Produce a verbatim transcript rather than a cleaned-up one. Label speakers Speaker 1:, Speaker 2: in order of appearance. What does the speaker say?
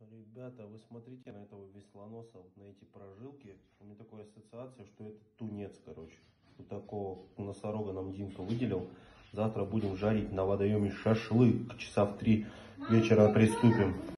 Speaker 1: Ребята, вы смотрите на этого веслоноса, вот на эти прожилки. У меня такая ассоциация, что это тунец, короче. Вот такого носорога нам Димка выделил. Завтра будем жарить на водоеме шашлык. Часа в три вечера приступим.